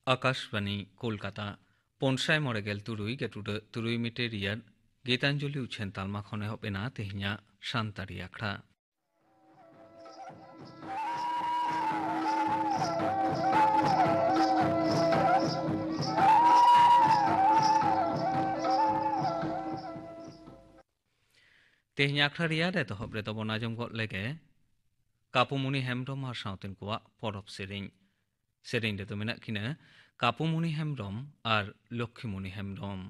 आकाशवाणी कलकाता पनसाय मरेगेल तुरुई गेटुडे तुरुई मिटे रियाद गीतांजलि उछेन तालमा खने हबेना तेहnya सानतारि आखड़ा तेहnya आखड़ा रियाद एतहब रे तबन आजम गद लेगे कापुमुनि हेम्ब्रम आर सावतेन कोआ परब सेरें सेरें रे तो मेना किना कापुमुनि हेम्ब्रम आर लक्ष्मीमुनि हेम्ब्रम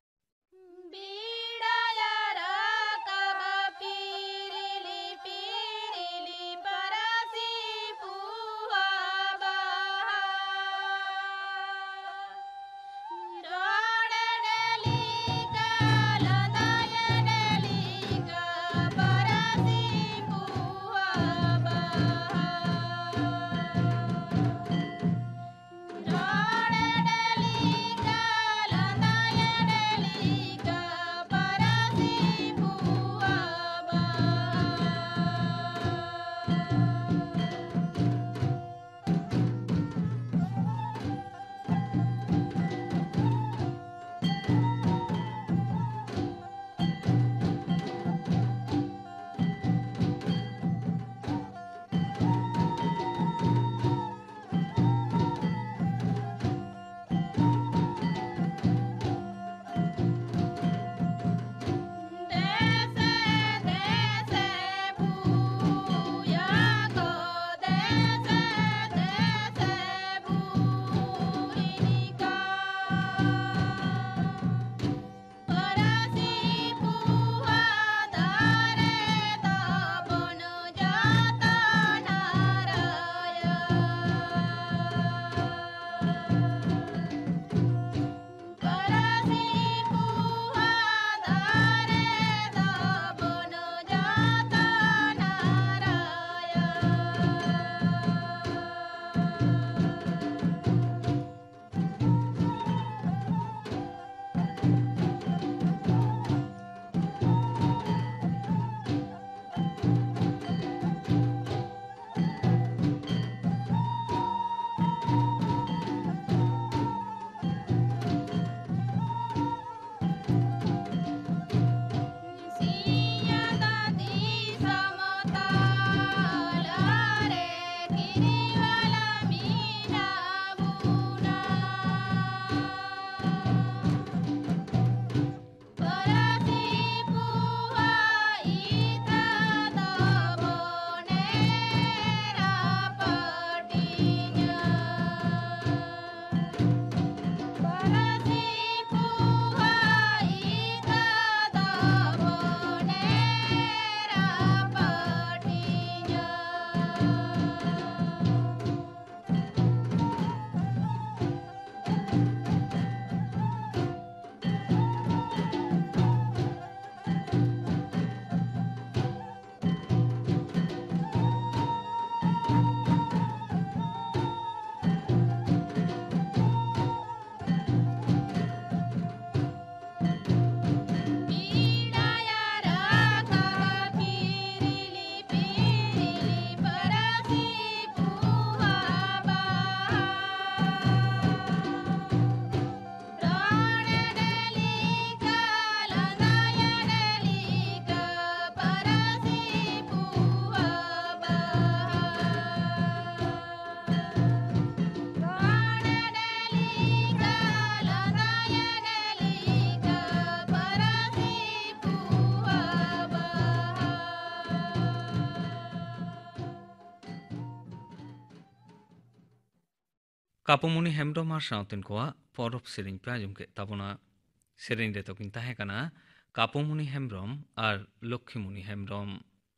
कापुमुनि हेम्ब्रम आर सावतेन कोआ परब सेरें पे आजम के ताबना सेरें रे तो किन ताहे काना कापुमुनि हेम्ब्रम आर लक्ष्मीमुनि हेम्ब्रम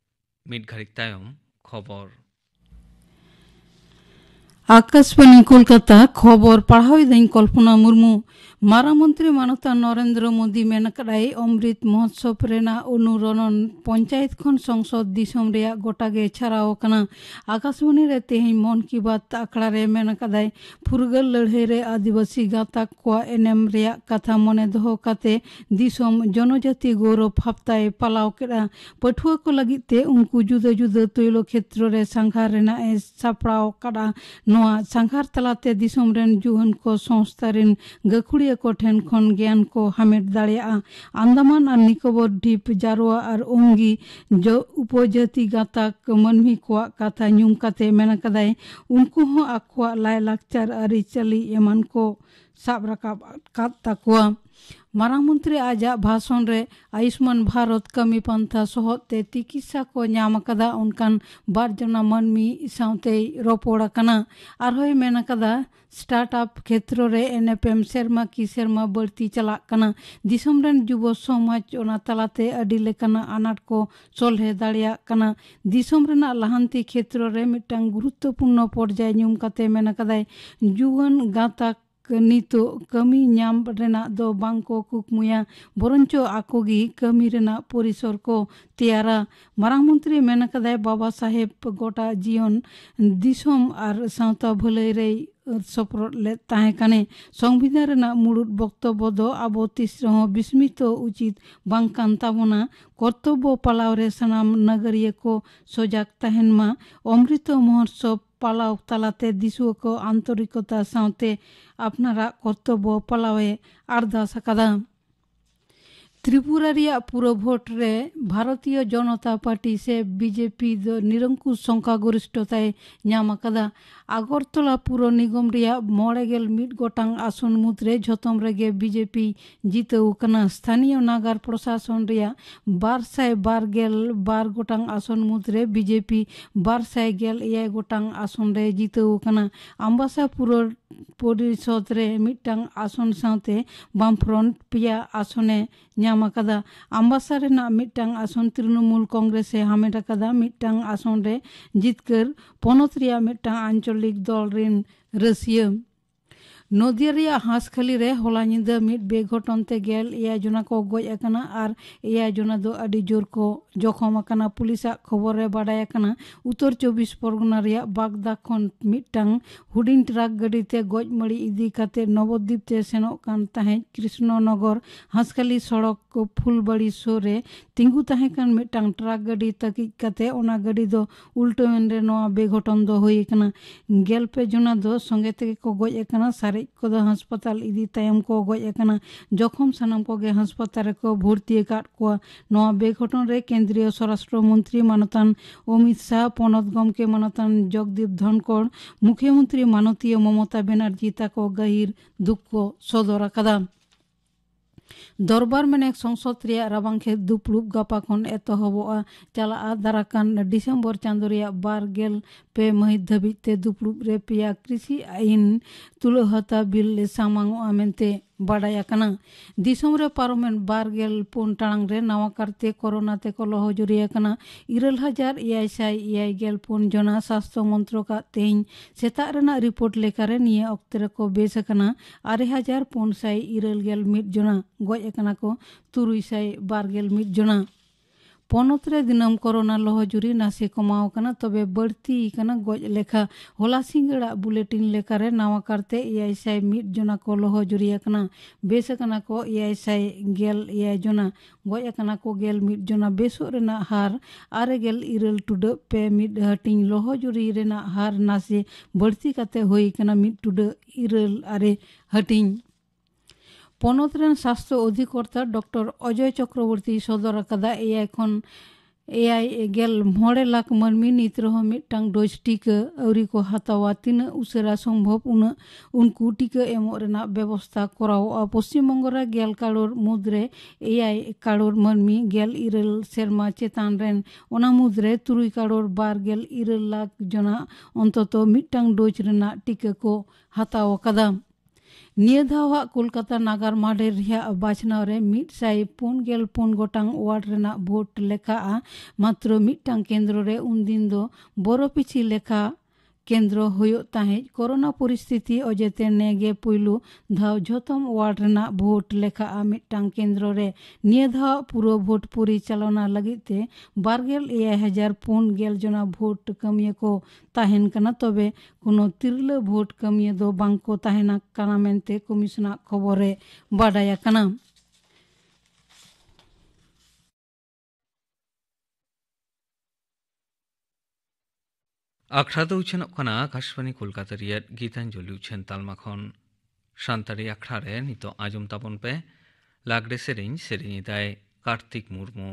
मिट घारिक तायम खबर आकाशवाणी कलकाता खबर पढ़ाई दाइन कल्पना मुर्मू मारामंत्री मानवता नरेंद्र मोदी मेनकड़ाई अमृत महोत्सव रेना अनुरणन पंचायत खन संसद दिसम रेया गोटागे छाराव कना आकाशवाणी रे तेहें मन की बात आखड़ा रे मेनकड़ाई फुरगल लड़ाई रे आदिवासी गाता को एनएम रेया कथा मने दोहो काते दिसम जनजाति गौरव हफ्ताए पालाव केड़ा पठुआ को लगिते उनको जुदा जुदा तैलो क्षेत्र रे संघार रेना सापड़ाव कड़ा ᱱᱚᱣᱟ ᱥᱟᱸᱜᱷᱟᱨ ᱛᱟᱞᱟᱛᱮ ᱫᱤᱥᱚᱢ ᱨᱮᱱ ᱡᱩᱣᱟᱹᱱ ᱠᱚ ᱥᱚᱝᱥᱛᱷᱟ ᱨᱮᱱ ᱜᱟᱹᱠᱷᱩᱲᱤᱭᱟᱹ ᱠᱚ ᱴᱷᱮᱱ ᱠᱷᱚᱱ ᱜᱮᱭᱟन ᱠᱚ ᱦᱟᱢᱮᱴ ᱫᱟᱲᱮᱭᱟᱜᱼᱟ। ᱟᱱᱫᱟᱢᱟᱱ ᱟᱨ ᱱᱤᱠᱳᱵᱚᱨ ᱰᱷᱤᱯ ᱡᱟᱨᱣᱟ ᱟᱨ ᱚᱝᱜᱤ ᱩᱯᱚᱡᱟᱹᱛᱤ ᱜᱟᱛᱟᱠ ᱢᱟᱹᱱᱢᱤ ᱠᱚᱣᱟᱜ ᱠᱟᱛᱷᱟ ᱧᱩᱢ ᱠᱟᱛᱮ ᱢᱮᱱ ᱟᱠᱟᱫᱟᱭ ᱩᱱᱠᱩ ᱦᱚᱸ ᱟᱠᱚᱣᱟᱜ ᱞᱟᱭᱼᱞᱟᱠᱪᱟᱨ ᱟᱹᱨᱤᱪᱟᱹᱞᱤ ᱮᱢᱟᱱ ᱠᱚ ᱥᱟᱵ ᱨᱟᱠᱟᱵ ᱟᱠᱟᱫ ᱛᱟᱠᱚᱣᱟ। ᱢᱟᱨᱟᱝ ᱢᱚᱱᱛᱨᱤ ᱟᱡᱟᱜ ᱵᱷᱟষᱚᱱ ᱨᱮ ᱟᱭᱩᱥᱢᱟᱱ ᱵᱷᱟᱨᱚᱛ ᱠᱟᱹᱢᱤ ᱯᱟᱱᱛᱷᱟ ᱥᱚᱦᱚᱫ ᱛᱮ ᱛᱤᱠᱤᱥᱟ ᱠᱚ ᱧᱟᱢ ᱟᱠᱟᱫᱟ ᱚᱱᱠᱟᱱ 2 ᱡᱚᱱᱟ ᱢᱟᱹᱱᱢᱤ ᱥᱟᱶᱛᱮᱭ ᱨᱚᱯᱚᱲ ᱟᱠᱟᱱᱟ। ᱟᱨᱦᱚᱸᱭ ᱢᱮᱱ ᱟᱠᱟᱫᱟ ᱥᱴᱟᱨᱴ ᱟᱯ ᱠᱷᱮᱛᱨᱚ ᱨᱮ NFM ᱥᱮᱨᱢᱟ ᱠᱤ ᱥᱮᱨᱢᱟ ᱵᱟᱹᱲᱛᱤ ᱪᱟᱞᱟᱜ ᱠᱟᱱᱟ। ᱫᱤᱥᱚᱢ ᱨᱮᱱ ᱡᱩᱵᱚ ᱥᱚᱢᱟᱡᱽ ᱚᱱᱟ ᱛᱟᱞᱟᱛᱮ ᱟᱹᱰᱤ ᱞᱮᱠᱟᱱᱟᱜ ᱟᱱᱟᱴ ᱠᱚ ᱥᱚᱞᱦᱮ ᱫᱟᱲᱮᱭᱟᱜ ᱠᱟᱱᱟ। ᱫᱤᱥᱚᱢ ᱨᱮᱱᱟᱜ ᱞᱟᱦᱟᱱᱛᱤ ᱠᱷᱮᱛᱨᱚ ᱨᱮ ᱢᱤᱫᱴᱟᱝ ᱜᱩᱨᱩᱛᱛᱚᱯᱩᱨᱱᱚ ᱯᱚᱨᱡᱟᱭ ᱧᱩᱢ ᱠᱟᱛᱮ ᱢᱮᱱ ᱟᱠᱟᱫᱟᱭ ᱡᱩᱣᱟᱹᱱ ᱜᱟᱛᱟᱠ ᱱᱤᱛᱚᱜ ᱠᱟᱹᱢᱤ ᱧᱟᱢ ᱨᱮᱱᱟᱜ ᱫᱚ ᱵᱟᱝᱠᱚ ᱠᱩᱠᱢᱩᱭᱟ ᱵᱚᱨᱚᱱᱪᱚ ᱟᱠᱚᱜᱮ ᱠᱟᱹᱢᱤ ᱨᱮᱱᱟᱜ ᱯᱚᱨᱤᱥᱚᱨ ᱠᱚ ᱛᱮᱭᱟᱨᱟ। ᱢᱟᱨᱟᱝ ᱢᱚᱱᱛᱨᱤ ᱢᱮᱱ ᱟᱠᱟᱫᱟᱭ ᱵᱟᱵᱟ ᱥᱟᱦᱮᱵ ᱜᱚᱴᱟ ᱡᱤᱭᱚᱱ ᱫᱤᱥᱚᱢ ᱟᱨ ᱥᱟᱶᱛᱟ ᱵᱷᱟᱹᱞᱟᱹᱭ ᱨᱮᱭ ᱥᱚᱯᱨᱚᱫ ᱞᱮᱫ ᱛᱟᱦᱮᱸ ᱠᱟᱱᱮ। ᱥᱚᱝᱵᱤᱫᱷᱟᱱ ᱨᱮᱱᱟᱜ ᱢᱩᱲᱩᱫ ᱵᱚᱠᱛᱚᱵᱚ ᱫᱚ ᱟᱵᱚ ᱛᱤᱥ ᱨᱮᱦᱚᱸ ᱵᱤᱥᱢᱤᱛᱚ ᱩᱪᱤᱛ ᱵᱟᱝ ᱠᱟᱱ ᱛᱟᱵᱚᱱᱟ। ᱠᱚᱨᱛᱚᱵᱽᱵᱚ ᱯᱟᱞᱟᱣ ᱨᱮ ᱥᱟᱱᱟᱢ ᱱᱟᱜᱟᱨᱤᱭᱟᱹ ᱠᱚ ᱥᱚᱡᱟᱜ ᱛᱟᱦᱮᱱ ᱢᱟ। অমৃত মহোৎসব পালাও তালাতে দিশুয়া কো আন্তরিকতা সাথে আপনারা কর্তব্য পালাওয়ে আরদাস আকাদা। ত্রিপুরা রিয়া পুরো ভোট রে ভারতীয় জনতা পার্টি से बीजेपी दो निरंकुश संख्यागरिष्ठताय ᱧᱟᱢ ᱟᱠᱟᱫᱟ। আগরতলা পুর নিগম রিয়া 91 গোটাং আসন মুদ্রে ঝᱚᱛᱚᱢ ᱨᱮᱜᱮ बीजेपी জিতেও কানা। স্থানীয় নাগার প্রশাসন রিয়া 222 গোটাং আসন মুদ্রে बीजेपी 211 গোটাং আসন রে জিতেও কানা। আম্বাসা পুর পরিষদ রে মিটটাং আসন সাথে বামফ্রন্ট পিয়া আসনে ᱧᱟᱢ ᱟᱠᱟᱫᱟ। আম্বাসা ᱨᱮᱱᱟᱜ ᱢᱤᱫᱴᱟᱝ ᱟᱥᱚᱱ ᱛᱨᱤᱱᱢᱩᱞ ᱠᱚᱝᱜᱨᱮᱥᱮ ᱦᱟᱢᱮᱴ ᱟᱠᱟᱫᱟ। ᱢᱤᱫᱴᱟᱝ ᱟᱥᱚᱱ ᱨᱮ ᱡᱤᱛᱠᱟᱹᱨ ᱯᱚᱱᱚᱛ ᱨᱮᱭᱟᱜ ᱢᱤᱫᱴᱟᱝ ᱟᱧᱪᱚᱞᱤᱠ ᱫᱚᱞ ᱨᱮᱱ ᱨᱟᱹᱥᱤᱭᱟᱹ। नदिया रिया हांसखाली रे होला निंदा मिट बेघटन ते 11 जना को गoj akana আর 11 जना दो आडी जोर को जखम akana। पुलिसा खबर रे बाडाय akana उत्तर 24 परगना रिया बागदा खन मिटटांग हुडिंग ट्राक गाड़ी ते गoj मड़ी इदी काते नवद्वीप ते सेनोक कान ताहे कृष्णनगर हांसखाली सड़क को फुलबाड़ी सोरे तिंगु ताहे कान मिटटांग ट्राक गाड़ी तकी काते ओना गाड़ी दो उल्टो एंडे नोआ बेघटन दो होई akana। 11 जना दो संगे ते को गoj akana सारे को हास्पताल इदी तायम को गoj akana। जखम सानाम को गे हास्पताल को भर्ती काट को नोआ बेघटन रे केंद्रीय स्वराष्ट्र मंत्री मानतान अमित शाह पनत गमके मानतान जगदीप धनखड़ मुख्यमंत्री मानतीय ममता बनर्जी ताको गहिर दुख को सदर आकादा। दरबार मेनेक संसद रिया राबांखे दुपड़ुब गापा खन एतहबोआ चला दाराकान डिसेम्बर चांदो रिया 22 महित धाबिज ते दुपड़ुब रे पिया कृषि आईन तुलहता बिल सामांगोआ मेनते बाडाय आकाना। दिसोम रे पार्लामेंट 24 टांग रे नवा करते कोरोना ते को लहो जुरी आकाना। 96,654 जना स्वास्थ्य मंत्रका तेन सेता रेना रिपोर्ट लेकारे निये अक्ते रे को बेस आकाना। 8,471 जना गoj akana ko 321 जना। पनत रे दिनम कोरोना लहजुरी नासे कमाओ कना तबे बढ़ती कना गज लेखा होला सिंगड़ा बुलेटिन लेखारे नवा करते 101 जना को लहजुरी कना। बेस कना को 111 जना गज कना को 1 जना बेसो रेना हार 9 टुडा पे मिड हटिंग लहजुरी रेना हार नासे बढ़ती काते होई कना 1 टुडा 9 हटिंग। पनत रेन स्वास्थ्य अधिकर्ता डॉक्टर अजय चक्रवर्ती सदर आकादा एआई खन एआई 9 लाख मानमी नित रहो मिटटांग डोज टीका अवरी को हतावा तीन उसेरा संभव उनको टीका एमो रेना व्यवस्था कराओ। पश्चिम बंग रे 11 करोड़ मुद्रे एआई करोड़ मानमी 11 सेरमा चेतान रेन ओना मुद्रे 3 करोड़ 12 लाख जना अंततो मिटटांग डोज रेना टीका को हतावा कदा। निया धावा कोलकाता नागार माडे रिया बाचनाव रे 154 गोटांग वार्ड रेना भोट लेखा मात्र मिटटांग केंद्र रे उनदिन दो बोरो पिछि लेखा केंद्र होयो ताहे कोरोना परिस्थिति अजेते नेगे पुइलु धाव झोतम वार्ड रेना भोट लेखा मिटटांग केंद्र रे निया धाव पुरो भोट परिचालना लगिते 12,440 जना भोट कमिया को ताहेन कना। तबे कोनो तिरला भोट कमिया दो बांको ताहेना काना मेनते कमिशना खबरे बाडाया कना। आखड़ा दो उछन कना आकाशवाणी कोलकाता रियाद गीतांजलि उछन तालमा खन सानतारी आखड़ा रे नितो आजम ताबन पे लागड़े सेरेंग सेरेंग दाय कार्तिक मुर्मू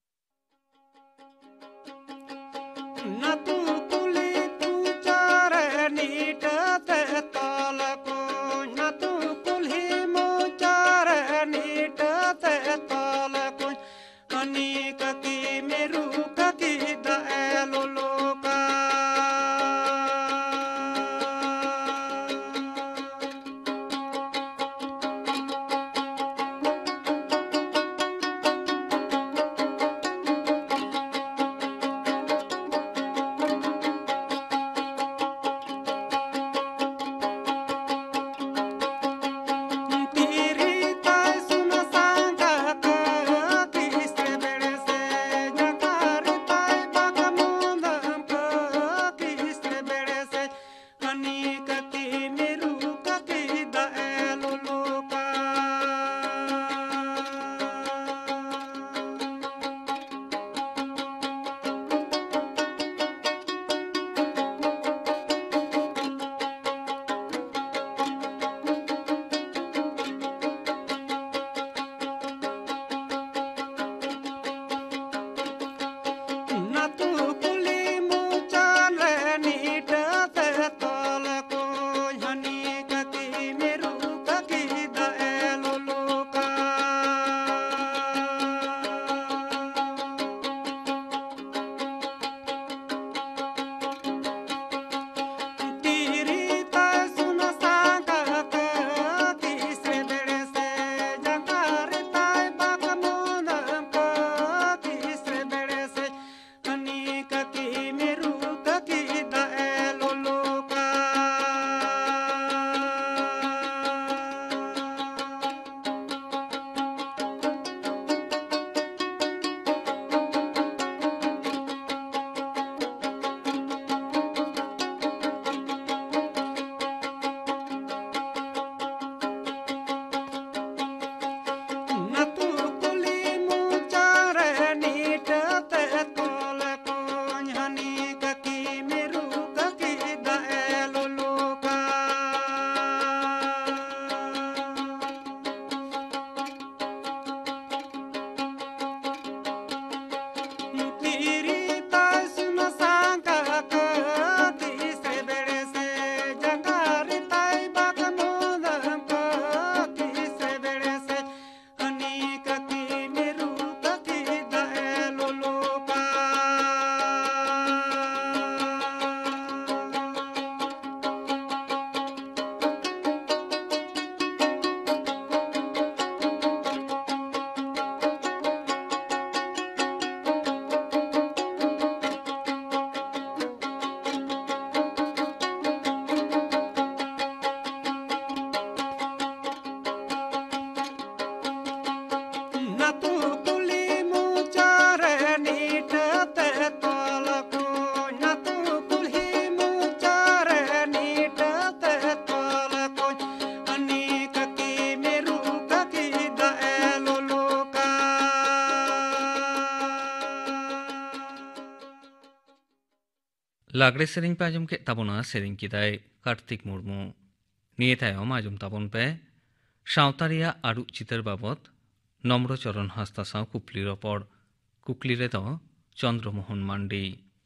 लागड़े सेरेंग पे आजम के ताबोना सेरेंग किदाय कार्तिक मुर्मू निये तायम आजम ताबन पे सावतारिया आरु चितर बाबत नम्रचरण हांसदा साव कुकली रपड़ कुकली रे दो चंद्रमोहन मांडी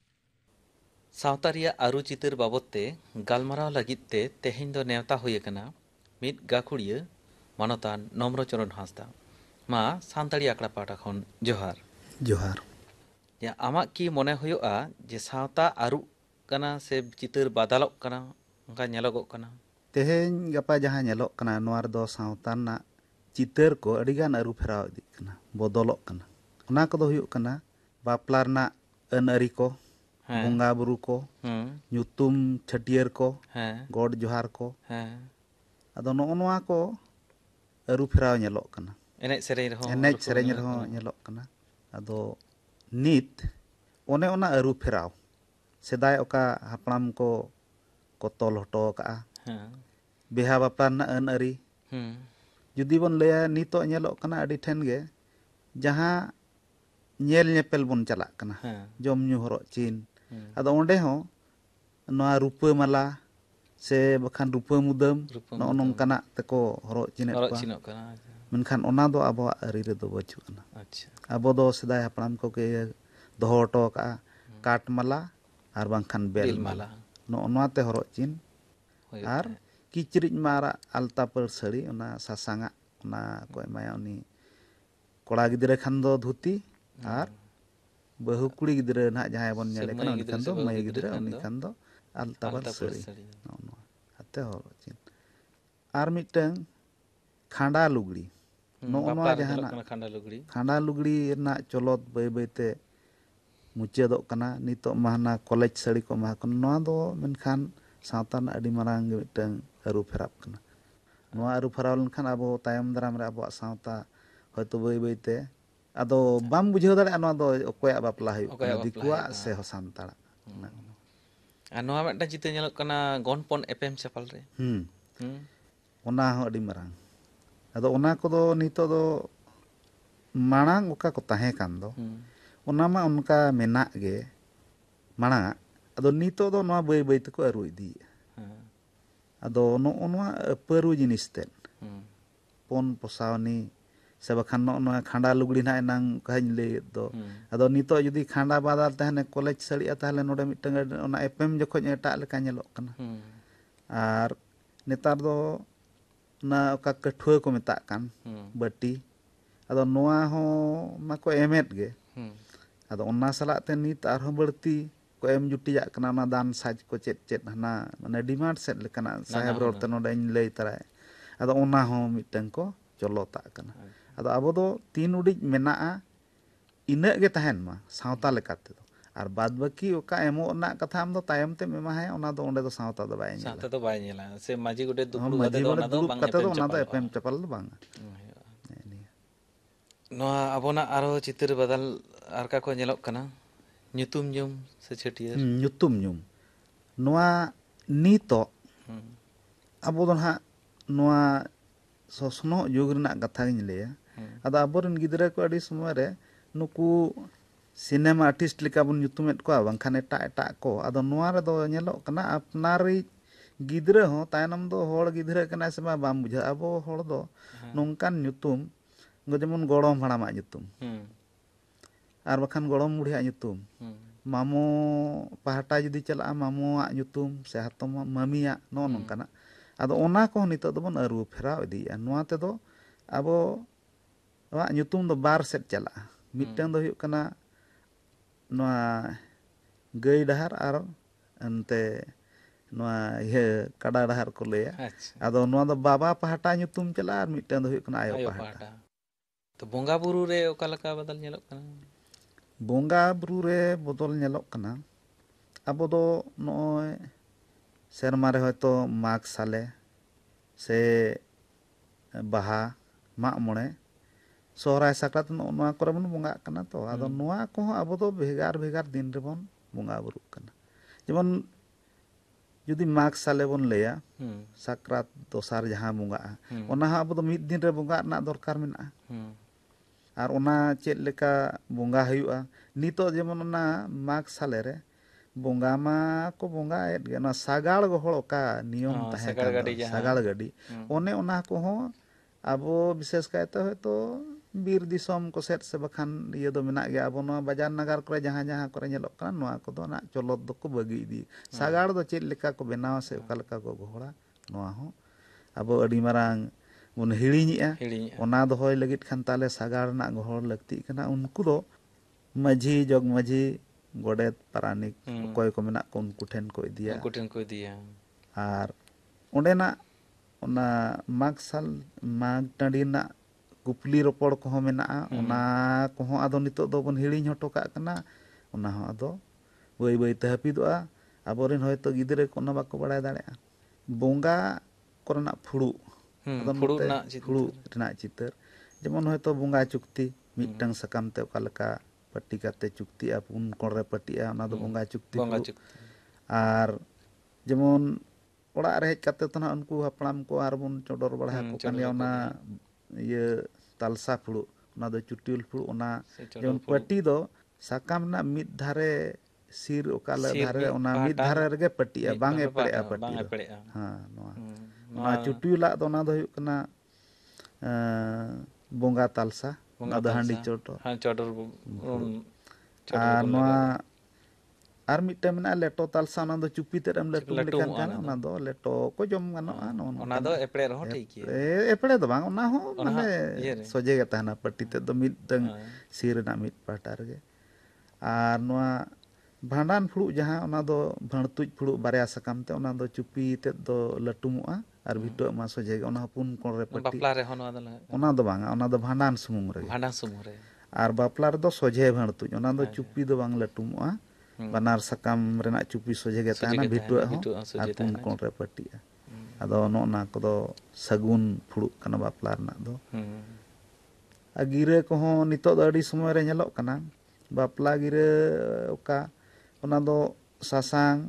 सावतारिया आरु चितर बाबत ते गालमाराव लगित ते तेहेñ दो नेवता हुई कना मित गाखुड़िया मानतान नम्रचरण हांसदा मा सानताड़ी आकड़ा पाटा खन जोहार जोहार या आमाक की मने हुयुआ जे सावता आरु कना से चितर बादलोग कना उनका नेलोगोग कना तेहेñ गपा जहाँ ñelok कना नोआर दो सावता ना चितर को अडिगान अरु फेराव इदिग कना बदलोग कना उना को दो हुयुग कना बापला रना अन अरी को बंगा बुरु को ᱧᱩᱛᱩᱢ छटियर को गॉड जोहार को अदो नोआ को अरु फेराव ñelok कना एनेज सेरेñ रहो ñelok कना अदो नित ओने ओना अरु फेराव सेदाय ओका हापड़ाम को तल हटो का बेहा बापला ना अन अरी जुदी बन लया नितो ñelok कना अडी ठेन गे जहाँ ñel ñepel बन चलाक कना जम ᱧᱩ हरक चीन अदो ओंडे हो ᱱᱚᱣᱟ ᱨᱩᱯᱟᱹ ᱢᱟᱞᱟ ᱥᱮ ᱵᱟᱠᱷᱟᱱ ᱨᱩᱯᱟᱹ ᱢᱩᱫᱟᱹᱢ ᱨᱩᱯᱟᱹ ᱱᱚᱜᱼᱚ ᱱᱚᱝᱠᱟᱱᱟᱜ ᱛᱮᱠᱚ ᱦᱚᱨᱚᱜ ᱪᱤᱱᱮᱫ ᱦᱚᱨᱚᱜ ᱠᱚᱣᱟ ᱪᱤᱱᱚᱜ ᱠᱟᱱᱟ ᱢᱮᱱᱠᱷᱟᱱ ᱚᱱᱟ ᱫᱚ ᱟᱵᱚᱣᱟᱜ ᱟᱹᱨᱤ ᱨᱮᱫᱚ ᱵᱟᱹᱪᱩᱜ ᱟᱱᱟ ᱟᱪᱪᱷᱟ ᱟᱵᱚ ᱫᱚ ᱥᱮᱫᱟᱭ ᱦᱟᱯᱲᱟᱢ ᱠᱚᱜᱮ ᱫᱚᱦᱚ ᱦᱚᱴᱚ ᱠᱟᱜᱼᱟ ᱠᱟᱴ ᱢᱟᱞᱟ ᱟᱨ ᱵᱟᱝᱠᱷᱟᱱ ᱵᱮᱞ ᱢᱟᱞᱟ ᱱᱚᱜᱼᱚ ᱱᱚᱣᱟᱛᱮ ᱦᱚᱨᱚᱜ ᱪᱤᱱ ᱦᱩᱭᱩᱜ ᱟᱨ ᱛᱟᱦᱮᱸᱫ ᱠᱤᱪᱨᱤᱡ ᱢᱟ ᱟᱨᱟᱜ ᱟᱞᱛᱟ ᱯᱟᱹᱲ ᱥᱟᱹᱲᱤ ᱚᱱᱟ ᱥᱟᱥᱟᱝᱟᱜ ᱚᱱᱟ ᱠᱚ ᱮᱢᱟᱭᱟ ᱩᱱᱤ ᱠᱚᱲᱟ ᱜᱤᱫᱽᱨᱟᱹ ᱠᱷᱟᱱ ᱫᱚ ᱫᱷᱩᱛᱤ ᱟᱨ ᱵᱟᱹᱦᱩ ᱠᱩᱲᱤ ᱜᱤᱫᱽᱨᱟᱹ ᱱᱟᱦᱟᱜ ᱡᱟᱦᱟᱸᱭ ᱵᱚᱱ ᱥᱮ ᱧᱮᱞᱮ ᱢᱟᱹᱭ ᱠᱟᱱᱟ ᱩᱱᱤ ᱜᱤᱫᱽᱨᱟᱹ ᱠᱷᱟᱱ ᱥᱮ ᱫᱚ ᱵᱟᱹᱦᱩ ᱢᱟᱹᱭ ᱜᱤᱫᱽᱨᱟᱹ ᱜᱤᱫᱽᱨᱟᱹ ᱠᱷᱟᱱ ᱩᱱᱤ ᱫᱚ ᱠᱷᱟᱱ ᱫᱚ ᱟᱞᱛᱟ ᱯᱟᱹᱲ ᱟᱞᱛᱟ ᱯᱟᱹᱲ ᱥᱟᱹᱲᱤ ᱥᱟᱹᱲᱤ ᱱᱚᱜᱼᱚ ᱱᱚᱣᱟ ᱟᱛᱮ ᱦᱚᱨᱚᱜ ᱪᱤᱱ ᱟᱨ ᱢᱤᱫᱴᱟᱝ ᱠᱷᱟᱸᱰᱟ ᱞᱩᱜᱽᱲᱤ ᱱᱚᱜᱼᱚ ᱵᱟᱯᱞᱟ ᱱᱚᱣᱟ ᱨᱮ ᱧᱮᱞᱚᱜ ᱡᱟᱦᱟᱱᱟᱜ ᱠᱟᱱᱟ ᱠᱷᱟᱸᱰᱟ ᱞᱩᱜᱽᱲᱤ ᱠᱷᱟᱸᱰᱟ ᱞᱩᱜᱽᱲᱤ ᱨᱮᱱᱟᱜ ᱪᱚᱞᱚᱛ ᱵᱟᱹᱭ ᱵᱟᱹᱭᱛᱮ ᱢᱩᱪᱟᱹᱫᱚᱜ ᱠᱟᱱᱟ ᱱᱤᱛᱚᱜ ᱢᱟ ᱦᱟᱱᱟ ᱠᱚᱞᱮᱡᱽ ᱥᱟᱹᱲᱤ ᱠᱚ ᱮᱢᱟ ᱠᱟᱱᱟ ᱱᱚᱣᱟ ᱫᱚ ᱢᱮᱱᱠᱷᱟᱱ ᱥᱟᱶᱛᱟ ᱨᱮᱱᱟᱜ ᱟᱹᱰᱤ ᱢᱟᱨᱟᱝ ᱜᱮ ᱢᱤᱫᱴᱟᱝ ᱟᱹᱨᱩ ᱯᱷᱮᱨᱟᱣ ᱠᱟᱱᱟ ᱱᱚᱣᱟ ᱟᱹᱨᱩ ᱯᱷᱮᱨᱟᱣ ᱞᱮᱱᱠᱷᱟᱱ ᱟᱵᱚ ᱛᱟᱭᱚᱢ ᱫᱟᱨᱟᱢ ᱨᱮ ᱟᱵᱚᱣᱟᱜ ᱥᱟᱶᱛᱟ ᱦᱚᱭᱛᱳ ᱵᱟᱹᱭ ᱵᱟᱹᱭᱛᱮ ᱟᱫᱚ ᱵᱟᱢ ᱵᱩᱡᱷᱟᱹᱣ ᱫᱟᱲᱮᱭᱟᱜᱼᱟ ᱱᱚᱣᱟ ᱫᱚ ᱚᱠᱚᱭᱟᱜ ᱵᱟᱯᱞᱟ ᱦᱩᱭᱩᱜ ᱠᱟᱱᱟ ᱚᱠᱚᱭᱟᱜ ᱵᱟᱯᱞᱟ ᱦᱩᱭᱩᱜ ᱫᱤᱠᱩᱣᱟᱜ ᱠᱟᱱᱟ ᱥᱮ ᱥᱟᱱᱛᱟᱲᱟᱜ ᱟᱨ ᱱᱚᱣᱟ ᱢᱤᱫᱴᱟᱝ ᱪᱤᱛᱟᱹᱨ ᱧᱮᱞᱚᱜ ᱠᱟᱱᱟ ᱜᱚᱱᱯᱚᱱ ᱮᱯᱮᱢ ᱪᱟᱯᱟᱞ ᱨᱮ ᱚᱱᱟ ᱦᱚᱸ ᱟᱹᱰᱤ ᱢᱟᱨᱟᱝ ᱟᱫᱚ ᱚᱱᱟ ᱠᱚᱫᱚ ᱱᱤᱛᱚᱜ ᱫᱚ ᱢᱟᱲᱟᱝ ᱚᱠᱟ ᱠᱚ ᱛᱟᱦᱮᱸ ᱠᱟᱱ ᱫᱚ ᱚᱱᱟ ᱢᱟ ᱚᱱᱠᱟ ᱢᱮᱱᱟᱜ ᱜᱮ ᱢᱟᱲᱟᱝ ᱟᱫᱚ ᱱᱤᱛᱚᱜ ᱫᱚ ᱱᱚᱣᱟ ᱵᱟᱹᱭ ᱵᱟᱹᱭ ᱛᱮᱠᱚ ᱟᱹᱨᱩ ᱤᱫᱤᱭᱮᱫᱼᱟ ᱟᱫᱚ ᱱᱚᱜᱼᱚ ᱱᱚᱣᱟ ᱯᱟᱹᱨᱩ ᱡᱤᱱᱤᱥ ᱛᱮᱫ ᱯᱚᱱ ᱯᱚᱥᱟᱣᱱᱤ ᱥᱮ ᱵᱟᱠᱷᱟᱱ ᱱᱚᱜᱼᱚ ᱱᱚᱣᱟ ᱠᱷᱟᱸᱰᱟ ᱞᱩᱜᱽᱲᱤ ᱱᱟᱜ ᱮᱱᱟᱝ ᱚᱠᱟᱧ ᱞᱟᱹᱭᱮᱫ ᱫᱚ ᱟᱫᱚ ᱱᱤᱛᱚᱜ ᱡᱩᱫᱤ ᱠᱷᱟᱸᱰᱟ ᱵᱟᱫᱟᱞ ᱛᱟᱦᱮᱱᱟ ᱠᱚᱞᱮᱡᱽ ᱥᱟᱹᱲᱤᱜᱼᱟ ᱛᱟᱦᱚᱞᱮ ᱱᱚᱰᱮ ᱢᱤᱫᱴᱟᱝ ᱚᱱᱟ ᱮᱯᱮᱢ ᱡᱚᱠᱷᱚᱡ ᱮᱴᱟᱜ ᱞᱮᱠᱟ ᱧᱮᱞᱚᱜ ᱠᱟᱱᱟ ᱟᱨ ᱱᱮᱛᱟᱨ ᱫᱚ ᱚᱱᱟ ᱚᱠᱟ ᱠᱟᱹᱴᱷᱩᱣᱟᱹ ᱠᱚ ᱢᱮᱛᱟᱜ ᱠᱟᱱ ᱵᱟᱹᱴᱤ ᱟᱫᱚ ᱱᱚᱣᱟ ᱦᱚᱸ ᱢᱟᱠᱚ ᱮᱢᱮᱫ ᱜᱮ ᱟᱫᱚ ᱚᱱᱟ ᱥᱟᱞᱟᱜ te ᱱᱤᱛ ᱟᱨᱦᱚᱸ ᱵᱟᱹᱲᱛᱤ ᱠᱚ ᱮᱢ ᱡᱩᱴᱤᱡᱟᱜ ᱠᱟᱱᱟ ᱚᱱᱟ ᱫᱟᱱ ᱥᱟᱡᱽ ko ᱪᱮᱫ ᱪᱮᱫ ᱦᱟᱱᱟ ᱢᱟᱱᱮ ᱰᱤᱢᱟᱱᱰ ᱥᱮᱫ ᱞᱮᱠᱟᱱᱟᱜ ᱱᱟᱱᱟ ᱥᱟᱦᱮᱵ ᱨᱚᱲᱛᱮ ᱦᱩᱱᱟᱹᱨ ᱱᱚᱰᱮᱧ ᱞᱟᱹᱭ ᱛᱚᱨᱟᱭᱟ ᱟᱫᱚ ᱚᱱᱟ ᱦᱚᱸ ᱢᱤᱫᱴᱟᱝ ᱠᱚ ᱪᱚᱞᱚᱛᱟᱜ ᱠᱟᱱᱟ ᱟᱫᱚ ᱟᱵᱚ ᱫᱚ ᱛᱤᱱ ᱩᱰᱤᱡ ᱢᱮᱱᱟᱜᱼᱟ ᱤᱱᱟᱹᱜ ᱜᱮ ᱛᱟᱦᱮᱱ ᱢᱟ ᱥᱟᱶᱛᱟ ᱞᱮᱠᱟ ᱛᱮᱫᱚ ᱟᱨ ᱵᱟᱫ ᱵᱟᱹᱠᱤ ᱚᱠᱟ ᱮᱢᱚᱜ ᱨᱮᱱᱟᱜ ᱠᱟᱛᱷᱟ ᱟᱢ ᱫᱚ ᱛᱟᱭᱚᱢ ᱛᱮᱢ ᱮᱢᱟᱦᱟᱭᱟ ᱚᱱᱟ ᱫᱚ ᱚᱸᱰᱮ ᱫᱚ ᱥᱟᱶᱛᱟ ᱫᱚ ᱵᱟᱭ ᱧᱮᱞᱟ ᱥᱟᱶᱛᱟ ᱫᱚ ᱵᱟᱭ ᱧᱮᱞᱟ ᱥᱮ ᱢᱟᱹᱡᱷᱤ ᱜᱚᱰᱮᱛ ᱫᱩᱯᱲᱩᱵ ᱠᱟᱛᱮ ᱢᱟᱺᱡᱷᱤ ᱫᱚ ᱚᱱᱟ ᱜᱚᱰᱮᱛ ᱫᱚ ᱫᱩᱲᱩᱵ ᱵᱟᱝ ᱠᱟᱛᱮ ᱮᱯᱮᱢ ᱫᱚ ᱚᱱᱟ ᱫᱚ ᱪᱟᱯᱟᱞᱚᱜᱼᱟ ᱮᱯᱮᱢ ᱪᱟᱯᱟᱞ ᱫᱚ ᱵᱟᱝᱟ ᱱᱚᱣᱟ ᱟᱵᱚᱱᱟᱜ ᱟᱨᱚ ᱪᱤᱛᱟᱹᱨ ᱵᱟᱫᱟᱞ ᱟᱨᱠᱟ ᱠᱚ ᱧᱮᱞᱚᱜ ᱠᱟᱱᱟ ᱧᱩᱛᱩᱢ ᱧᱩᱢ ᱥᱮ ᱪᱷᱟᱹᱴᱭᱟᱹᱨ ᱧᱩᱛᱩᱢ ᱧᱩᱢ ᱱᱚᱣᱟ ᱱᱤᱛᱚᱜ ᱟᱵᱚ ᱫᱚ ᱱᱟᱦᱟᱜ ᱱᱚᱣᱟ ᱥᱚᱥᱱᱚᱜ ᱡᱩᱜᱽ ᱨᱮᱱᱟᱜ ᱠᱟᱛᱷᱟ ᱜᱤᱧ ᱞᱟᱹᱭᱟ ᱟᱫᱚ ᱟᱵᱚᱨᱮᱱ ᱜᱤᱫᱽᱨᱟᱹ ko ᱟᱹᱰᱤ ᱥᱚᱢᱚᱭ ᱨᱮ ᱱᱩᱠᱩ ᱥᱤᱱᱮᱢᱟ ᱟᱨᱴᱤস্ট ᱞᱮᱠᱟ ᱵᱚᱱ ᱧᱩᱛᱩᱢᱮᱫ ᱠᱚᱣᱟ ᱵᱟᱝᱠᱷᱟᱱ ᱮᱴᱟᱜ ᱮᱴᱟᱜ ᱠᱚ ᱟᱫᱚ ᱱᱚᱣᱟ ᱨᱮᱫᱚ ᱧᱮᱞᱚᱜ ᱠᱟᱱᱟ ᱟᱯᱱᱟᱨᱤᱡ ᱜᱤᱫᱽᱨᱟᱹ ᱦᱚᱸ ᱛᱟᱭᱱᱚᱢ ᱫᱚ ᱦᱚᱲ ᱜᱤᱫᱽᱨᱟᱹ ᱠᱟᱱᱟᱭ ᱥᱮ ᱵᱟᱝ ᱵᱩᱡᱷᱟᱹᱜᱼᱟ ᱟᱵᱚ ᱦᱚᱲ ᱫᱚ ᱱᱚᱝᱠᱟᱱ ᱧᱩᱛᱩᱢ ᱡᱮᱢᱚᱱ ᱜᱚᱲᱚᱢ ᱦᱟᱲᱟᱢᱟᱜ ᱧᱩᱛᱩᱢ ᱟᱨ ᱵᱟᱠᱷᱟᱱ ᱜᱚᱲᱚᱢ ᱵᱩᱲᱦᱤᱭᱟᱜ ᱧᱩᱛᱩᱢ ᱢᱟᱢᱚ ᱯᱟᱦᱴᱟ ᱡᱩᱫᱤ ᱪᱟᱞᱟᱜᱼᱟ ᱢᱟᱢᱚᱣᱟᱜ ᱧᱩᱛᱩᱢ ᱥᱮ ᱦᱟᱛᱚᱢ ᱢᱟᱢᱤᱭᱟᱜ ᱱᱚᱜᱼᱚ ᱱᱚᱝᱠᱟᱱᱟᱜ ᱟᱫᱚ ᱚᱱᱟ ᱠᱚᱦᱚᱸ ᱱᱤᱛᱚᱜ ᱫᱚᱵᱚᱱ ᱟᱹᱨᱩ ᱯᱷᱮᱨᱟᱣ ᱤᱫᱤᱭᱮᱫᱼᱟ ᱱᱚᱣᱟ ᱛᱮᱫᱚ ᱟᱵᱚᱣᱟᱜ ᱧᱩᱛᱩᱢ ᱫᱚ ᱵᱟᱨ ᱥᱮᱫ ᱪᱟᱞᱟᱜᱼᱟ ᱢᱤᱫᱴᱟᱝ ᱫᱚ ᱦᱩᱭᱩᱜ ᱠᱟᱱᱟ ᱱᱚᱣᱟ ᱜᱟᱹᱭ ᱰᱟᱦᱟᱨ ᱟᱨ ᱮᱱᱛᱮ ᱱᱚᱣᱟ ᱠᱟᱰᱟ ᱰᱟᱦᱟᱨ ᱠᱚ ᱞᱟᱹᱭᱟ ᱟᱪᱪᱷᱟ ᱟᱫᱚ ᱱᱚᱣᱟ ᱫᱚ ᱵᱟᱵᱟ ᱯᱟᱦᱴᱟ ᱧᱩᱛᱩᱢ ᱪᱟᱞᱟᱜᱼᱟ ᱟᱨ ᱢᱤᱫᱴᱟᱝ ᱫᱚ ᱦᱩᱭᱩᱜ ᱠᱟᱱᱟ ᱟᱭᱳ ᱯᱟᱦᱴᱟ ᱛᱚ ᱵᱚᱸᱜᱟ ᱵᱩᱨᱩ ᱨᱮ ᱚᱠᱟ ᱞᱮᱠᱟ ᱵᱟᱫᱟᱞ ᱧᱮᱞᱚᱜ ᱠᱟᱱᱟ ᱵᱚᱸᱜᱟ ᱵᱩᱨᱩ ᱨᱮ ᱵᱚᱫᱚᱞ ᱧᱮᱞᱚᱜ ᱠᱟᱱᱟ ᱟᱵᱚ ᱫᱚ ᱱᱚᱜᱼᱚᱭ ᱥᱮᱨᱢᱟ ᱨᱮ ᱦᱚᱭᱛᱳ ᱢᱟᱜᱽ ᱥᱟᱞᱮ ᱥᱮ ᱵᱟᱦᱟ ᱢᱟᱜ ᱢᱚᱬᱮ ᱥᱚᱦᱨᱟᱭ ᱥᱟᱠᱨᱟᱛ ᱱᱚᱜᱼᱚ ᱱᱚᱣᱟ ᱠᱚᱨᱮ ᱵᱚᱱ ᱵᱚᱸᱜᱟᱜ ᱠᱟᱱᱟ ᱛᱚ ᱟᱫᱚ ᱱᱚᱣᱟ ᱠᱚᱦᱚᱸ ᱟᱵᱚ ᱫᱚ ᱵᱷᱮᱜᱟᱨ ᱵᱷᱮᱜᱟᱨ ᱫᱤᱱ ᱨᱮᱵᱚᱱ ᱵᱚᱸᱜᱟ ᱵᱩᱨᱩᱜ ᱠᱟᱱᱟ ᱡᱮᱢᱚᱱ ᱡᱩᱫᱤ ᱢᱟᱜᱽ ᱥᱟᱞᱮ ᱵᱚᱱ ᱞᱟᱹᱭᱟ ᱥᱟᱠᱨᱟᱛ ᱫᱚᱥᱟᱨ ᱡᱟᱦᱟᱸ ᱵᱚᱸᱜᱟᱜᱼᱟ ᱚᱱᱟ ᱦᱚᱸ ᱟᱵᱚ ᱫᱚ ᱢᱤᱫ ᱫᱤᱱ ᱨᱮ ᱵᱚᱸᱜᱟᱜ ᱨᱮᱱᱟᱜ ᱫᱚᱨᱠᱟর ᱢᱮᱱᱟᱜᱼᱟ ᱟᱨ ᱚᱱᱟ ᱪᱮᱫ ᱞᱮᱠᱟ ᱵᱚᱸᱜᱟ ᱦᱩᱭᱩᱜᱼᱟ ᱱᱤᱛᱚᱜ ᱡᱮᱢᱚᱱ ᱚᱱᱟ ᱢᱟᱜᱽ ᱥᱟᱞᱮ ᱨᱮ ᱵᱚᱸᱜᱟ ᱢᱟᱠᱚ ᱵᱚᱸᱜᱟᱭᱮᱫ ᱜᱮ ᱚᱱᱟ ᱥᱟᱜᱟᱲ ᱜᱚᱦᱚᱲ ᱚᱠᱟ ᱱᱤᱭᱚᱢ ᱛᱟᱦᱮᱸ ᱥᱟᱜᱟᱲ ᱠᱟᱱ ᱫᱚ ᱜᱟᱹᱰᱤ ᱡᱟᱦᱟᱸ ᱥᱟᱜᱟᱲ ᱜᱟᱹᱰᱤ ᱚᱱᱮ ᱚᱱᱟ ᱠᱚᱦᱚᱸ ᱟᱵᱚ ᱵᱤᱥᱮᱥ ᱠᱟᱭᱛᱮ ᱦᱚᱭᱛᱳ ᱵᱤᱨ ᱫᱤᱥᱚᱢ ᱠᱚᱥᱮᱫ ᱥᱮ ᱵᱟᱠᱷᱟᱱ ᱤᱭᱟᱹ ᱫᱚ ᱢᱮᱱᱟᱜ ᱜᱮᱭᱟ ᱟᱵᱚ ᱱᱚᱣᱟ ᱵᱟᱡᱟᱨ ᱱᱟᱜᱟᱨ ᱠᱚᱨᱮ ᱡᱟᱦᱟᱸ ᱡᱟᱦᱟᱸ ᱠᱚᱨᱮ ᱧᱮᱞᱚᱜ ᱠᱟᱱᱟ ᱱᱚᱣᱟ ᱠᱚᱫᱚ ᱱᱟᱜ ᱪᱚᱞᱚᱛ ᱫᱚᱠᱚ ᱵᱟᱹᱜᱤ ᱤᱫᱤ ᱥᱟᱜᱟᱲ ᱫᱚ ᱪᱮᱫ ᱞᱮᱠᱟ ᱠᱚ ᱵᱮᱱᱟᱣᱟ ᱥᱮ ᱚᱠᱟ ᱞᱮᱠᱟ ᱠᱚ ᱜᱚᱦᱚᱲᱟ ᱱᱚᱣᱟ ᱦᱚᱸ ᱟᱵᱚ ᱟᱹᱰᱤ ᱢᱟᱨᱟᱝ ᱵᱚᱱ ᱦᱤᱲᱤᱧᱮᱜᱼᱟ ᱦᱤᱲᱤᱧᱮᱜᱼᱟ ᱚᱱᱟ ᱫᱚᱦᱚᱭ ᱞᱟᱹᱜᱤᱫ ᱠᱷᱟᱱ ᱛᱟᱦᱚᱞᱮ ᱥᱟᱜᱟᱲ ᱨᱮᱱᱟᱜ ᱜᱚᱦᱚᱲ ᱞᱟᱹᱠᱛᱤᱜ ᱠᱟᱱᱟ ᱩᱱᱠᱩ ᱫᱚ ᱢᱟᱺᱡᱷᱤ ᱡᱚᱜᱽ ᱢᱟᱺᱡᱷᱤ ᱜᱚᱰᱮᱛ ᱯᱟᱨᱟᱱᱤᱠ ᱚᱠᱚᱭ ᱠᱚ ᱢᱮᱱᱟᱜ ᱠᱚ ᱩᱱᱠᱩ ᱴᱷᱮᱱ ᱠᱚ ᱤᱫᱤᱭᱟ ᱩᱱᱠᱩ ᱴᱷᱮᱱ ᱠᱚ ᱤᱫᱤᱭᱟ ᱟᱨ ᱚᱸᱰᱮᱱᱟᱜ ᱚᱱᱟ ᱢᱟᱜᱽ ᱴᱟᱺᱰᱤ ᱨᱮᱱᱟᱜ ᱠᱩᱯᱞᱤ ᱨᱚᱯᱚᱲ ᱠᱚᱦᱚᱸ ᱢᱮᱱᱟᱜᱼᱟ ᱚᱱᱟ ᱠᱚᱦᱚᱸ ᱟᱫᱚ ᱱᱤᱛᱚᱜ ᱫᱚᱵᱚᱱ ᱦᱤᱲᱤᱧ ᱦᱚᱴᱚ ᱠᱟᱜ ᱠᱟᱱᱟ ᱚᱱᱟ ᱦᱚᱸ ᱟᱫᱚ ᱵᱟᱹᱭ ᱵᱟᱹᱭᱛᱮ ᱦᱟᱹᱯᱤᱫᱚᱜᱼᱟ ᱟᱵᱚᱨᱮᱱ ᱦᱚᱭᱛᱳ ᱜᱤᱫᱽᱨᱟᱹ ᱠᱚ ᱚᱱᱟ ᱵᱟᱠᱚ ᱵᱟᱲᱟᱭ ᱫᱟᱲᱮᱭᱟᱜᱼᱟ ᱵᱚᱸᱜᱟ ᱠᱚᱨᱮᱱᱟᱜ ᱯᱷᱩᱲᱩᱜ ᱟᱫᱚ ᱯᱷᱩᱲᱩᱜ ᱱᱚᱛᱮ ᱨᱮᱱᱟᱜ ᱯᱷᱩᱲᱩᱜ ᱨᱮᱱᱟᱜ ᱪᱤᱛᱟᱹᱨ ᱡᱮᱢᱚᱱ ᱦᱚᱭᱛᱳ ᱵᱚᱸᱜᱟ ᱪᱩᱠᱛᱤ ᱢᱤᱫᱴᱟᱝ ᱥᱟᱠᱟᱢ ᱛᱮ ᱚᱠᱟ ᱞᱮᱠᱟ ᱯᱟᱹᱴᱤ ᱠᱟᱛᱮ ᱪᱩᱠᱛᱤᱜᱼᱟ ᱯᱩᱱ ᱠᱚᱬ ᱨᱮ ᱯᱟᱹᱴᱤᱜᱼᱟ ᱚᱱᱟ ᱫᱚ ᱵᱚᱸᱜᱟ ᱪᱩᱠᱛᱤ ᱵᱚᱸᱜᱟ ᱯᱷᱩᱲᱩᱜ ᱪᱩᱠᱛᱤ ᱟᱨ ᱡᱮᱢᱚᱱ ᱚᱲᱟᱜ ᱨᱮ ᱦᱮᱡ ᱠᱟᱛᱮ ᱛᱚ ᱱᱟᱜ ᱩᱱᱠᱩ ᱦᱟᱯᱲᱟᱢ ᱠᱚ ᱟᱨᱵᱚᱱ ᱪᱚᱰᱚᱨ ᱵᱟᱲᱟ ᱟᱠᱚ ᱠᱟᱱ ᱪᱚᱰᱚᱨ ᱜᱮᱭᱟ ᱟᱠᱚ ᱚᱱᱟ ᱤᱭᱟᱹ ᱛᱟᱞᱥᱟ ᱯᱷᱩᱲᱩᱜ ᱚᱱᱟ ᱫᱚ ᱪᱩᱴᱤᱭᱟᱹᱞ ᱯᱷᱩᱲᱩᱜ ᱚᱱᱟ ᱥᱮ ᱪᱚᱰᱚᱨ ᱡᱮᱢᱚᱱ ᱯᱷᱩᱲᱩᱜ ᱯᱟᱹᱴᱤ ᱫᱚ ᱥᱟᱠᱟᱢ ᱨᱮᱱᱟᱜ ᱢᱤᱫ ᱫᱷᱟᱨᱮ sir okala Sir dhare mid ona mid pahata dhare rege pati mid bang pahata epelea bang pati do epelea. ha noa Nova ona cutu la do ona do huyuk kana bonga talsa bunga ona do handi talsa choto han chodor chodor a bol lega noa ar mittem mena leto talsa ona do cupi ter em chip letum latum lekan kana ona do leto ko jom ganoa no ona do epre ro thik ya epele do bang ona ho ona mane iye re soje ge tahana pati te do mid teng sir na mid pahta rege ar noa bhandan phuluk jaha ona do bhantuj phuluk barya sakam te ona do cupi te do latumoa ar bhitu ma soje ge ona pun kon re pati bapla re hono adala ona do bang ona do bhandan sumung rege bhana sumure ar bapla re do soje bhantuj ona do cupi do bang latumoa banar sakam renak cupi soje ge tahana bhitu ho ar pun kon re pati ado no na ko do sagun phuluk kana bapla renak do a gira ko ho nitok do adi somoy re nyelok kana bapla gira oka ona do sasang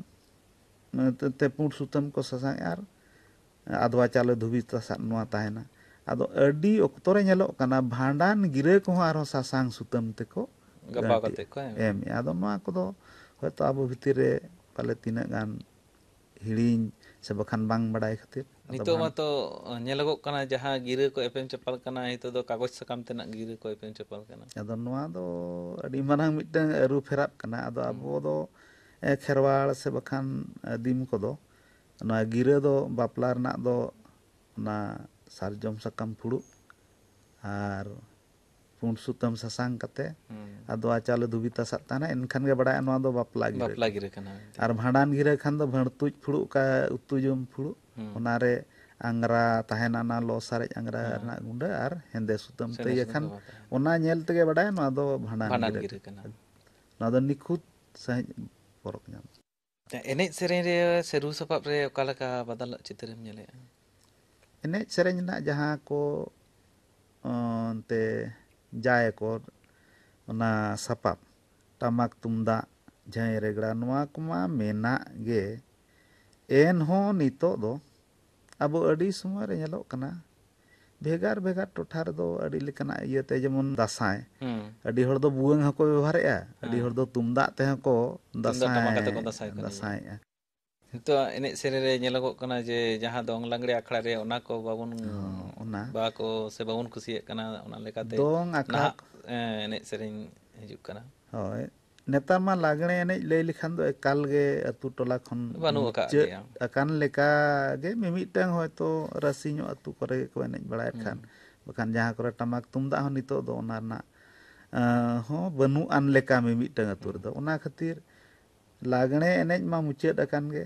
tepur sutam ko sasang ar adwa chale dhubi tasat noa tahena ado adi okto re nyelok kana bhandan gira ko aro sasang sutam teko gaba kate ko em ado noa ko do hoyto abo bhitir re pale tinak gan hiling se bakhan bang badai khatir nito mato nyelogok kana jaha gira ko epem chapal kana hito do kagoj sakam tenak gira ko epem chapal kana ado noa do adi marang mitang aru pherap kana ado abo do kherwal se bakhan dim ko do noa gira do bapla renak do na sarjom sakam phuluk ar pun sutam sasang kate ado achale dhubi tasat tana enkhan ge badai noa do bapla gira kana ar bhandan gira khan do bhantuj phuluk ka utujum phuluk onare angra tahena na lo sarej angra renak gunda ar hende sutam te ekhan ona nyel tege badai noa do bhandan gira kana noa do nikhut sahij porok nyam enej sereng re seru sapap re okalaka badal chitrem nyele enej sereng nak jaha ko onte jaya ko ona sapap tamak tumdak jai regla noa kuma menak ge enho nitok do abo adi somoy re nyelok kana bhegar bhegar tothar do adi lekana iyate jemon dasai adi hor do buang hoko ବ୍ୟବহাᱨᱮᱜᱼᱟ adi hor do tumdak te ko dasai nito enej sereng re nyelogok kana je jaha dong langre akhड़ा re ona ko babon ona ba ko se babon kusiyak kana ona lekate dong akhड़ा enej sereng hijuk kana hoy netar ma lagणे enej lay lekhan do ekal ge atu tola khon banu aka ge akan leka ge mimitang hoyto rasi nyok atu kore ko enej baraet khan bakan jaha kore tamak tumdak hon nitok do ona na ho banu an leka mimitang atu do ona khatir lagणे enej ma mucet akan ge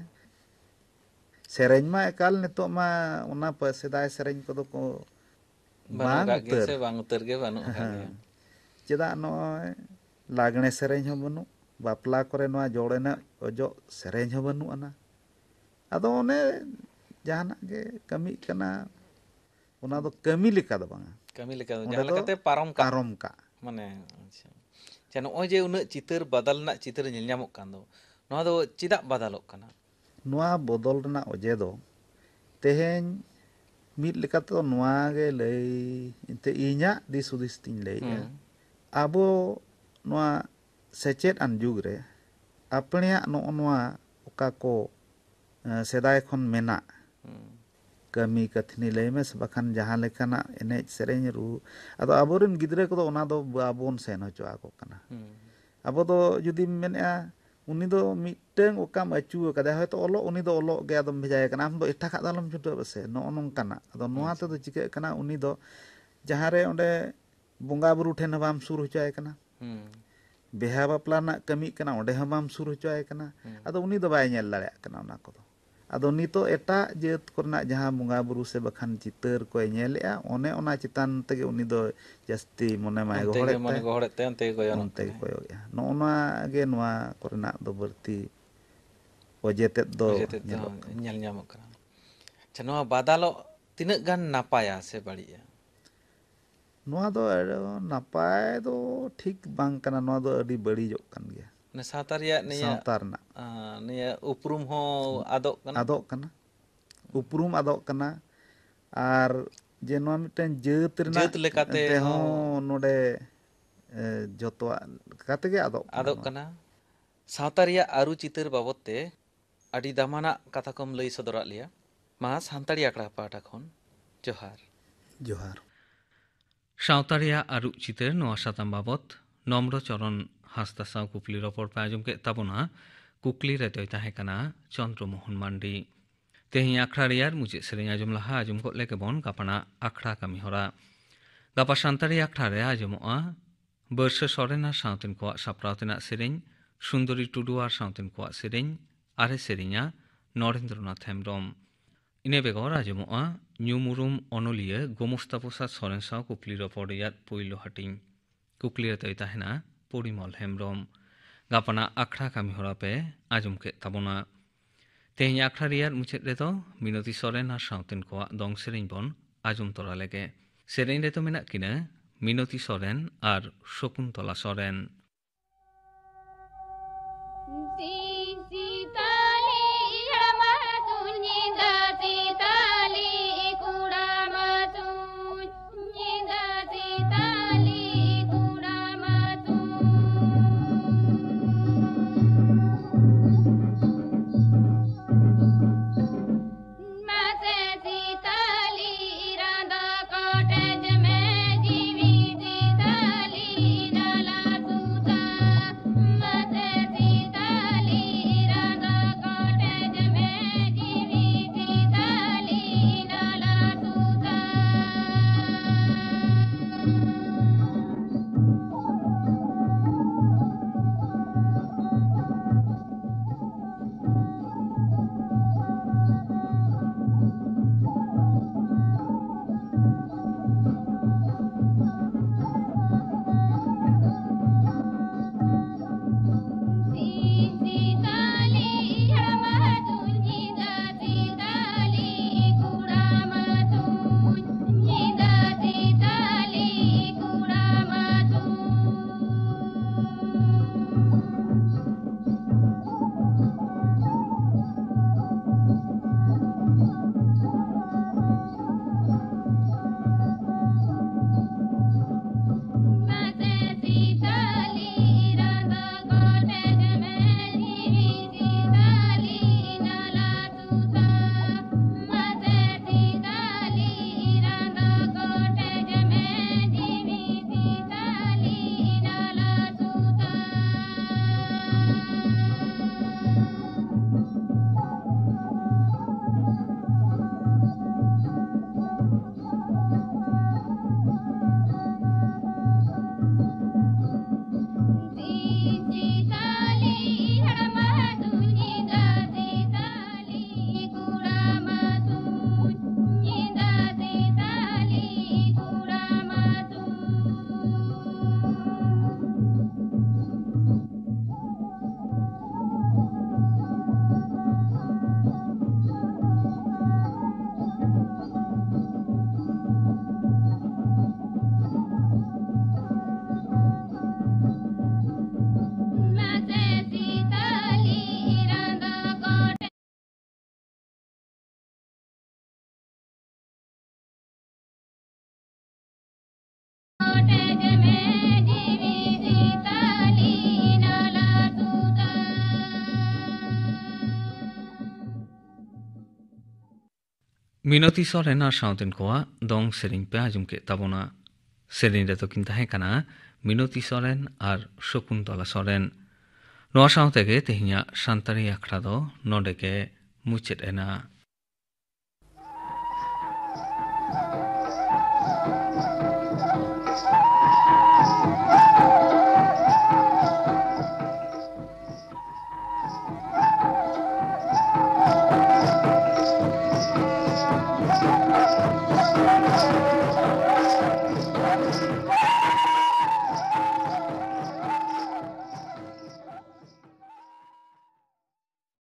sereng ma ekal nitok ma ona sedai sereng kodo ko bang uter ge banu aka ge cedak noy lagणे sereng ho banu bapla kore noa jolena ojo sereng ho banu ana ado one jahanak ge kami kana ona do kami leka do banga kami leka do jaha lekate parom ka mane acha noy je unak chitar badal nak chitar nyel nyamok kan do noa do chidak badalok kana noa bodol renak oje do teheny mid lekate noa ge lay inte inya dis hudis tin lay abo noa secet an jug re apneak no noa oka ko sedai khon menak kami kathni lay me sebakhan jahan lekana enej sereng ru ado aboren gidre ko do ona do babon sen hocho ako kana abo do judi menea uni do miteng okam achu kada hoyto olok uni do olok ge adom bhejay kana am do etakak dalom judo base no nongkana ado noa te do chike kana uni do jahare onde bonga buru then bam sur hochay kana beha bapla nak kami kana onde bam sur hochay kana ado uni do bay nyel dareyak kana ona ko do ado nito etak jeut kornak jaha bonga buru se bakhan chitar ko nyelea one ona chitan tege uni do jasti mone mai gohoret te onte koyo ya no ona ge noa kornak do berti oje tet do nyel nyamok kana cha noa badalok tinak gan napaya se baliya noa do napay do thik bang kana noa do adi barijok kan gea ne sawta reyak niya uprum ho adok kana uprum adok kana ar je noa miten jeut renak lekate ho node jotoa kate ge adok kana सावता रिया आरु चितर बाबते आदि दामाना कथा कम लई सदरात लिया मा सानताड़ी आखड़ा पाटा खन जोहार जोहार सावता रिया आरु चितर नोआ साताम बाबत नम्र चरण हांसदा साव कुकली रपड़ पे आजम के ताबोना कुकली रेतोय ताहे कना चंद्रमोहन मांडी तेही आखड़ा रियार मुझे सेरें आजम लहा आजम को लेके बन गापाना आखड़ा कमी हरा गापा सानताड़ी आखड़ा रे आजमोआ बर्ष सरेना सावतिन को साप्रावतिना सेरें सुंदरी टुडुआर सावतिन को सेरें आरे सेरेंया नरेंद्रनाथ हेम्ब्रम इने बेगर आजमोआ न्यूमुरुम अनलिया गोमुस्तापोसा सरेन साव कुकली रपड़ रियार पुइलो हाटिंग कुकली रेतोय ताहेना परिमल हेम्ब्रम गापाना आखड़ा कमी हरा पे आजम के ताबोना तेही आखड़ा रियार मुचेद रेतो मिनती सरेन आर सावतिन को दंग सेरें बन आजम तोरा लेगे सेरें रेतो मेना किना मिनती सरेन आर शकुन्तला सरेन मिनती सरेन आर सावतिन को दंग सेरें पे आजम के ताबोना सेरें रेतो किन ताहे कना मिनती सरेन आर शकुन्तला सरेन नोआ सावतेगे तेहिया सानताड़ी आखड़ा दो नोडे के मुचेद एना